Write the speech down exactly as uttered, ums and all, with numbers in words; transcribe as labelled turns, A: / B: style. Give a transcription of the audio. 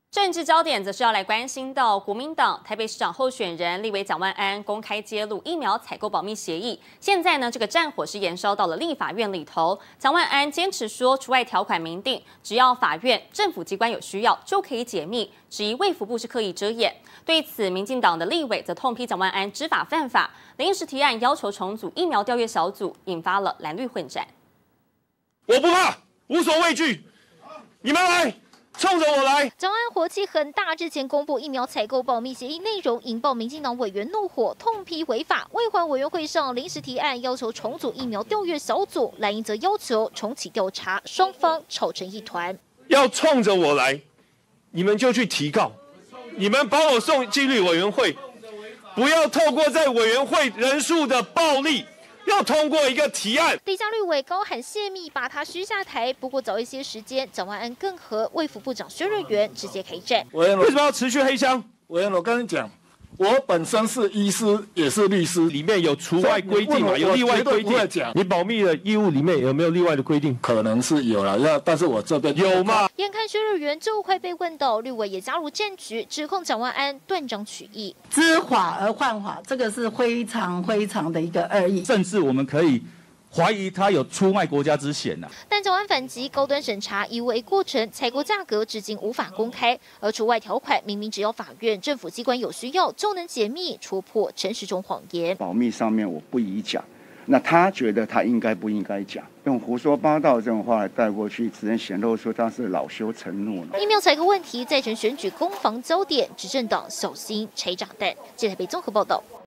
A: 政治焦点则是要来关心到国民党台北市长候选人立委蒋万安公开揭露疫苗采购保密协议，现在呢这个战火是延烧到了立法院里头。蒋万安坚持说，除外条款明定，只要法院、政府机关有需要就可以解密，质疑卫福部是刻意遮掩。对此，民进党的立委则痛批蒋万安知法犯法，临时提案要求重组疫苗调阅小组，引发了蓝绿混战。
B: 我不怕，无所畏惧，你们来。 冲着我来！
C: 蒋万安火气很大，之前公布疫苗采购保密协议内容，引爆民进党委员怒火，痛批违法。卫环委员会上临时提案要求重组疫苗调阅小组，蓝营则要求重启调查，双方吵成一团。
B: 要冲着我来，你们就去提告，你们把我送纪律委员会，不要透过在委员会人数的暴力。 要通过一个提案，
C: 李家绿委高喊泄密，把他嘘下台。不过早一些时间，蒋万安更和卫福部长薛瑞元直接开战。
B: 为什么要持续黑箱？
D: 委员，我跟你讲，我本身是医师，也是律师，
B: 里面有除外规定嘛？有例外规定。你保密的义务里面有没有例外的规定？
D: 可能是有了，要但是我这边
B: 有吗？
C: 眼看薛瑞元就快被问到，绿委也加入战局，指控蒋万安断章取义，
E: 知法而犯法，这个是非常非常的一个恶意，
F: 甚至我们可以。 怀疑他有出卖国家之嫌呐、啊，
C: 但蒋万安反击，高端审查以为过程，采购价格至今无法公开，而除外条款明明只要法院、政府机关有需要就能解密，戳破陈时中谎言。
G: 保密上面我不宜讲，那他觉得他应该不应该讲，用胡说八道这种话来带过去，只能显露出他是恼羞成怒了。
C: 疫苗采购问题再成选举攻防焦点，执政党小心拆炸弹。记者台北综合报道。